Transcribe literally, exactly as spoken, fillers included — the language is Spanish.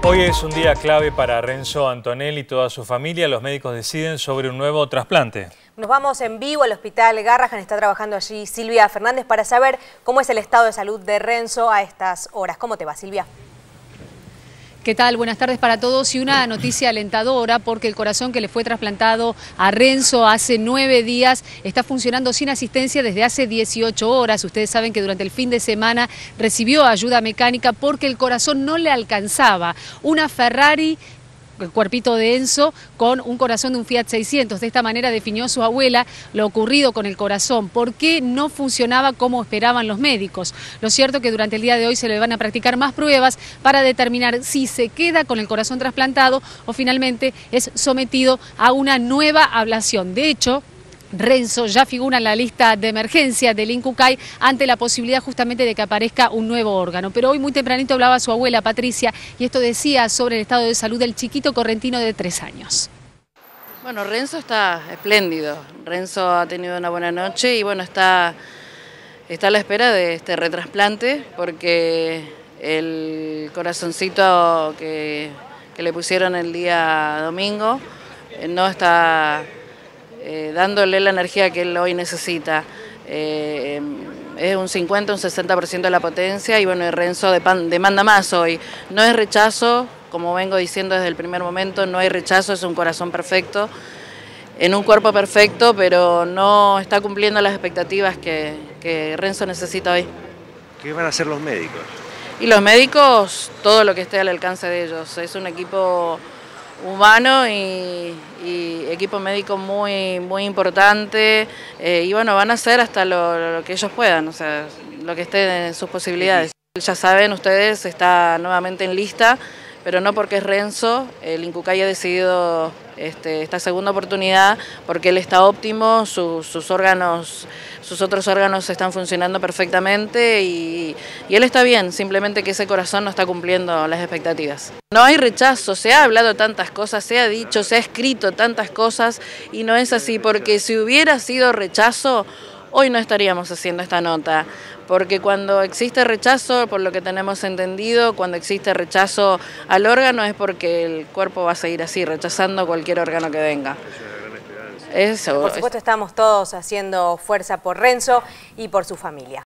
Hoy es un día clave para Renzo Antonelli y toda su familia. Los médicos deciden sobre un nuevo trasplante. Nos vamos en vivo al Hospital Garrahan. Está trabajando allí Silvia Fernández para saber cómo es el estado de salud de Renzo a estas horas. ¿Cómo te va, Silvia? ¿Qué tal? Buenas tardes para todos y una noticia alentadora porque el corazón que le fue trasplantado a Renzo hace nueve días está funcionando sin asistencia desde hace dieciocho horas. Ustedes saben que durante el fin de semana recibió ayuda mecánica porque el corazón no le alcanzaba. Una Ferrari, el cuerpito de Enzo, con un corazón de un Fiat seiscientos. De esta manera definió su abuela lo ocurrido con el corazón. ¿Por qué no funcionaba como esperaban los médicos? Lo cierto es que durante el día de hoy se le van a practicar más pruebas para determinar si se queda con el corazón trasplantado o finalmente es sometido a una nueva ablación. De hecho, Renzo ya figura en la lista de emergencia del INCUCAI ante la posibilidad justamente de que aparezca un nuevo órgano. Pero hoy muy tempranito hablaba su abuela Patricia y esto decía sobre el estado de salud del chiquito correntino de tres años. Bueno, Renzo está espléndido. Renzo ha tenido una buena noche y bueno, está, está a la espera de este retrasplante porque el corazoncito que, que le pusieron el día domingo eh, no está Eh, dándole la energía que él hoy necesita. Eh, es un cincuenta, un sesenta por ciento de la potencia y bueno, Renzo demanda más hoy. No es rechazo, como vengo diciendo desde el primer momento, no hay rechazo, es un corazón perfecto, en un cuerpo perfecto, pero no está cumpliendo las expectativas que, que Renzo necesita hoy. ¿Qué van a hacer los médicos? Y los médicos, todo lo que esté al alcance de ellos. Es un equipo humano y, y equipo médico muy muy importante eh, y bueno, van a hacer hasta lo, lo que ellos puedan, o sea, lo que esté en sus posibilidades. Ya saben ustedes, está nuevamente en lista, pero no porque es Renzo. El INCUCAI ha decidido este, esta segunda oportunidad porque él está óptimo, su, sus órganos, sus otros órganos están funcionando perfectamente y, y él está bien, simplemente que ese corazón no está cumpliendo las expectativas. No hay rechazo, se ha hablado tantas cosas, se ha dicho, se ha escrito tantas cosas y no es así, porque si hubiera sido rechazo, hoy no estaríamos haciendo esta nota, porque cuando existe rechazo, por lo que tenemos entendido, cuando existe rechazo al órgano es porque el cuerpo va a seguir así, rechazando cualquier órgano que venga. Eso. Por supuesto estamos todos haciendo fuerza por Renzo y por su familia.